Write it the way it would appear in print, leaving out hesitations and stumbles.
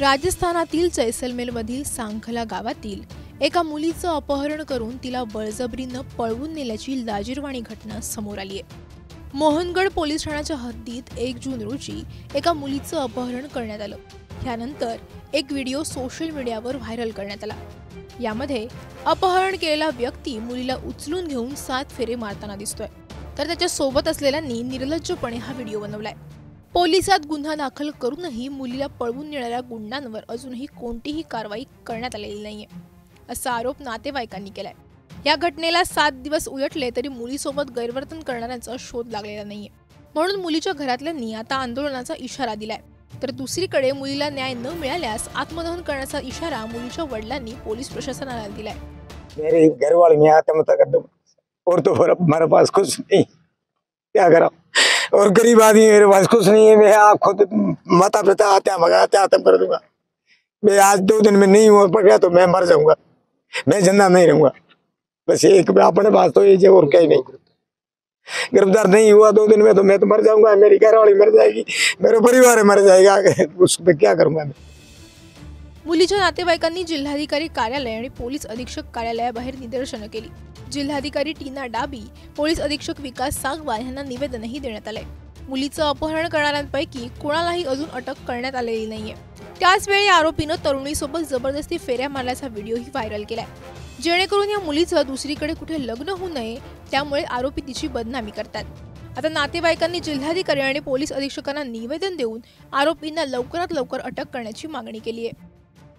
राजस्थानातील जैसलमेरमधील सांखला गावातील एका मुलीचं अपहरण करून तिला बळजबरीनं पळवून नेल्याची लाजिरवाणी घटना समोर आली आहे। मोहनगड पोलीस ठाण्याच्या हद्दीत 1 जून रोजी एका मुलीचं अपहरण करण्यात आलं। त्यानंतर एक व्हिडिओ सोशल मीडियावर व्हायरल करण्यात आला। यामध्ये अपहरण केलेला व्यक्ती मुलीला उचलून घेऊन 7 फेरे मारताना दिसतोय, तर त्याच्या सोबत असलेल्यांनी निर्लज्जपणे हा व्हिडिओ बनवलाय। पोलिसात गुन्हा दाखल करूनही मुलीला पळवून नेणाऱ्या गुंडांवर अजूनही कोणतीही कारवाई करण्यात आलेली नाहीये, असा आरोप नातेवाईकांनी केलाय। या घटनेला 7 दिवस उलटले तरी मुलीसोबत गैरवर्तन करणाऱ्यांचा शोध लागलेला नाहीये, म्हणून मुलीच्या घरातल्यांनी आता आंदोलनाचा इशारा दिलाय। तर दुसरीकडे मुलीला न्याय न मिळाल्यास आत्मदहन करण्याचा इशारा मुलीच्या वडिलांनी पोलीस प्रशासनाला दिलाय। मेरे घर वाले मैं आत्महत्या कर दूं और तो फिर हमारे पास कुछ नहीं, क्या करा। और गरीब आदमी मेरे पास कुछ नहीं है। मैं आप खुद माता पिता आत्या मगाते आत्म कर दूंगा। मैं आज 2 दिन में नहीं हो पड़ा तो मैं मर जाऊंगा, मैं जिंदा नहीं रहूंगा। बस एक अपने पास तो ये और कहीं नहीं। गिरफ्तार नहीं हुआ 2 दिन में तो मैं तो मर जाऊंगा, मेरी घरवाली मर जाएगी, मेरा परिवार मर जाएगा। उस पर क्या करूंगा मैं। मुलीच्या नातेवाईकांनी जिल्हाधिकारी कार्यालय आणि पोलीस अधीक्षक कार्यालयाबाहेर निदर्शनं केली। जिल्हाधिकारी टीना डाबी, पोलीस अधीक्षक विकास सांगवान यांना निवेदनही देण्यात आले। मुलीचं अपहरण करणाऱ्यांपैकी कोणालाही अजून अटक करण्यात आलेली नाहीये। त्याचवेळी आरोपीनं तरुणीसोबत जबरदस्ती फेऱ्या मारल्याचा व्हिडिओही व्हायरल केलाय, जेणेकरून या मुलीचं दुसरीकडे कुठे लग्न होऊ नये, त्यामुळे आरोपी तिची बदनामी करतात। आता नातेवाईकांनी जिल्हाधिकारी आणि पोलीस अधीक्षकांना निवेदन देऊन आरोपींना लवकरात लवकर अटक करण्याची मागणी केली आहे।